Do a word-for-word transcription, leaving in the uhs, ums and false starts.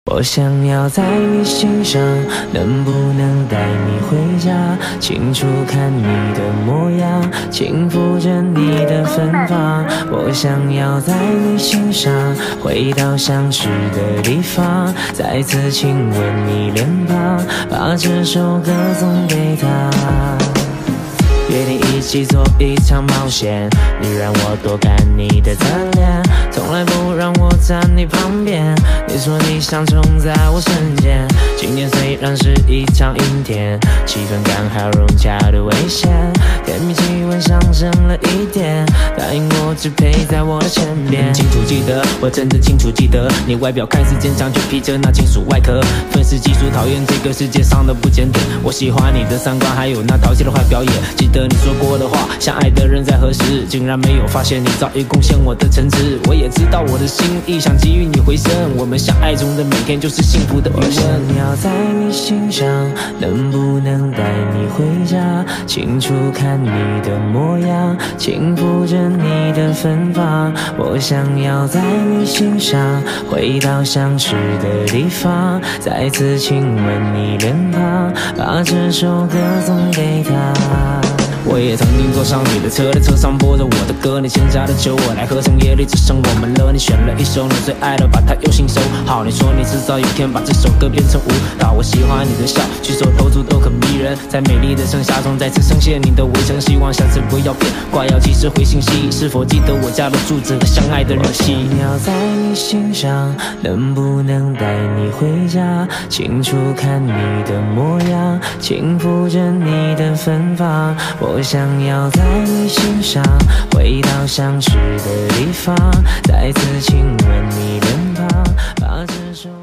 我想要在你心上，能不能带你回家？清楚看你的模样，轻抚着你的芬芳。我想要在你心上，回到想去的地方，再次亲吻你脸庞，把这首歌送给他。约定一起做一场冒险，你让我多看你的侧脸，从来不让我站你旁边。你说你想冲在我身前，今天虽然是一场阴天，气氛刚好融洽的危险，甜蜜气温上升了一点，答应我只陪在我的身边。清楚记得，我真的清楚记得，你外表看似坚强，却披着那金属外壳。愤世嫉俗，讨厌这个世界上的不检点。我喜欢你的三观，还有那淘气的坏表演。记得你说过的话，相爱的人在何时？竟然没有发现你早已贡献我的诚实。我也知道我的心意，想给予你回声。我们相爱中的每天就是幸福的余生。我想要在你心上，能不能带你回家？清楚看你的模样，轻抚着你的芬芳。我想要在你心上，回到想去的地方，再次亲吻你脸庞，把这首歌送给他。我也曾经坐上你的车，在车上播着我的歌，你欠下的酒我来喝，成夜里只剩我们了。你选了一首你最爱的，把它用心收好。你说你迟早有天把这首歌变成舞蹈。我喜欢你的笑，举手投足都很迷人，在美丽的盛夏中再次呈现你的围城，希望下次不要变，挂要及时回信息。是否记得我家的住址和相爱的日期？我想要在你心上，能不能带你回家？清楚看你的模样，轻抚着你的芬芳。我想要在你心上，回到想去的地方，再次亲吻你脸庞，把这首